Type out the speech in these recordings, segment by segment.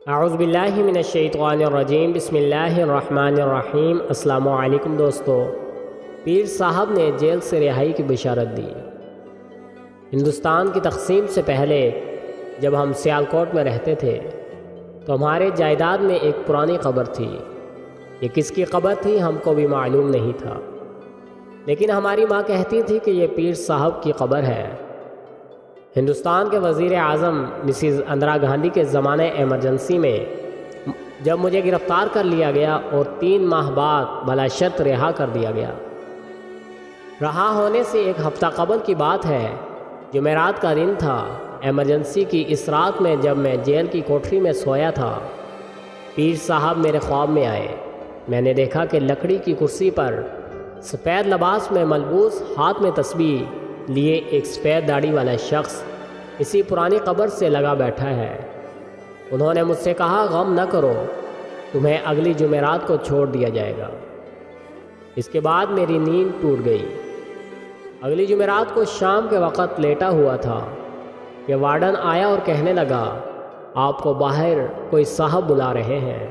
اعوذ باللہ من الشیطان الرجیم، بسم اللہ الرحمن الرحیم۔ السلام علیکم دوستو۔ پیر صاحب نے جیل سے رہائی کی بشارت دی۔ ہندوستان کی تقسیم سے پہلے جب ہم سیالکوٹ میں رہتے تھے تو ہمارے جائیداد میں ایک پرانی قبر تھی۔ یہ کس کی قبر تھی ہم کو بھی معلوم نہیں تھا، لیکن ہماری ماں کہتی تھی کہ یہ پیر صاحب کی قبر ہے۔ ہندوستان کے وزیر اعظم مسز اندرا گاندھی کے زمانۂ ایمرجنسی میں جب مجھے گرفتار کر لیا گیا اور 3 ماہ بعد بلا شرط رہا کر دیا گیا۔ رہا ہونے سے ایک ہفتہ قبل کی بات ہے، جمعرات کا دن تھا۔ ایمرجنسی کی اس رات میں جب میں جیل کی کوٹری میں سویا تھا، پیر صاحب میرے خواب میں آئے۔ میں نے دیکھا کہ لکڑی کی کرسی پر سفید لباس میں ملبوس، ہاتھ میں تسبیح لیے ایک سفید داڑھی والا شخص اسی پرانی قبر سے لگا بیٹھا ہے۔ انہوں نے مجھ سے کہا، غم نہ کرو، تمہیں اگلی جمعرات کو چھوڑ دیا جائے گا۔ اس کے بعد میری نیند ٹوٹ گئی۔ اگلی جمعرات کو شام کے وقت لیٹا ہوا تھا کہ وارڈن آیا اور کہنے لگا، آپ کو باہر کوئی صاحب بلا رہے ہیں۔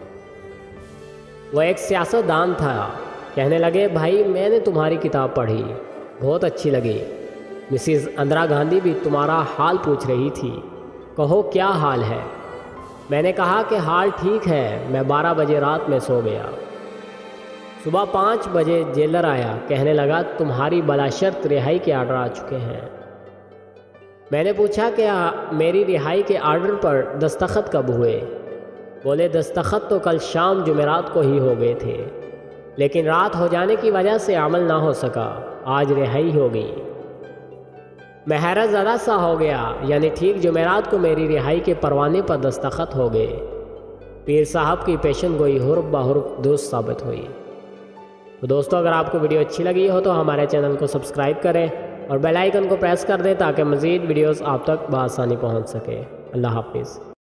وہ ایک سیاست دان تھا۔ کہنے لگے، بھائی میں نے تمہاری کتاب پڑھی، بہت اچھی لگی۔ مسز اندرا گاندھی بھی تمہارا حال پوچھ رہی تھی، کہو کیا حال ہے؟ میں نے کہا کہ حال ٹھیک ہے، میں 12 بجے رات میں سو گیا۔ صبح 5 بجے جیلر آیا، کہنے لگا تمہاری بلا شرط رہائی کے آرڈر آ چکے ہیں۔ میں نے پوچھا کہ میری رہائی کے آرڈر پر دستخط کب ہوئے؟ بولے دستخط تو کل شام جمعرات کو ہی ہو گئے تھے، لیکن رات ہو جانے کی وجہ سے عمل نہ ہو سکا، آج رہائی ہو گئی۔ میں حیرت زدہ سا ہو گیا، یعنی ٹھیک جمعرات کو میری رہائی کے پروانے پر دستخط ہو گئے۔ پیر صاحب کی پیشن گوئی حرف بحرف درست ثابت ہوئی۔ تو دوستو، اگر آپ کو ویڈیو اچھی لگی ہو تو ہمارے چینل کو سبسکرائب کریں اور بیل آئیکن کو پریس کر دیں تاکہ مزید ویڈیوز آپ تک بآسانی پہنچ سکے۔ اللہ حافظ۔